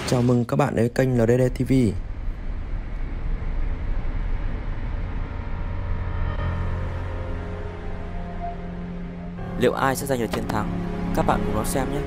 Chào mừng các bạn đến kênh LDD TV. Liệu ai sẽ giành được chiến thắng? Các bạn cùng đón xem nhé!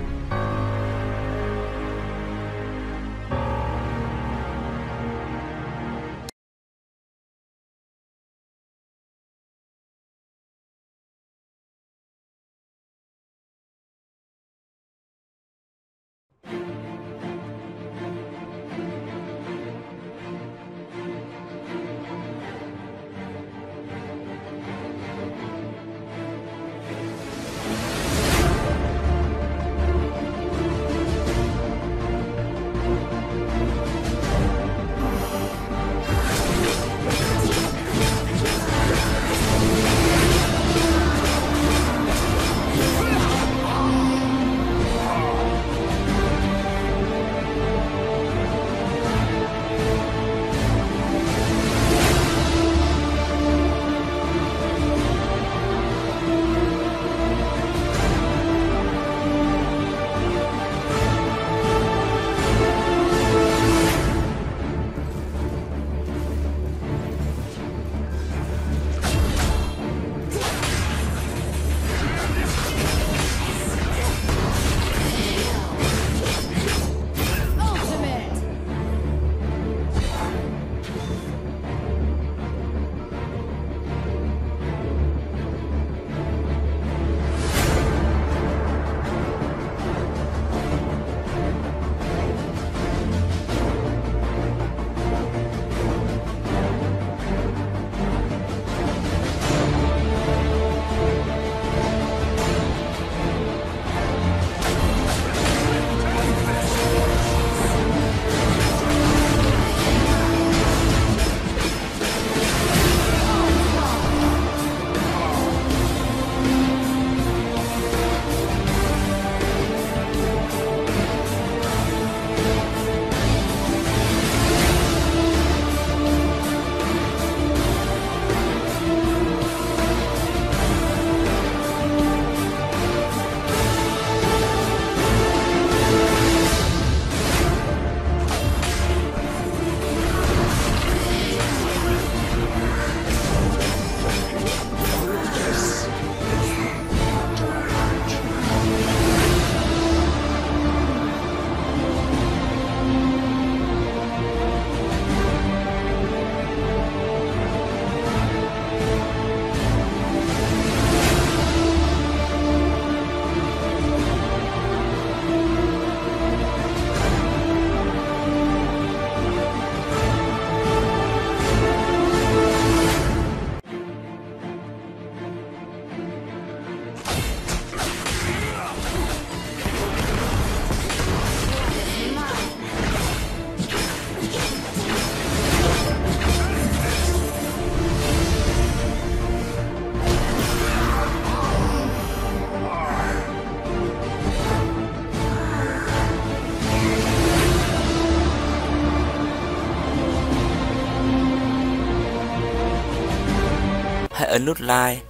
Hãy ấn nút like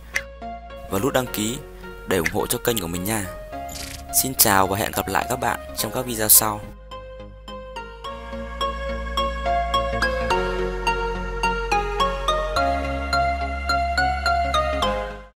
và nút đăng ký để ủng hộ cho kênh của mình nha. Xin chào và hẹn gặp lại các bạn trong các video sau.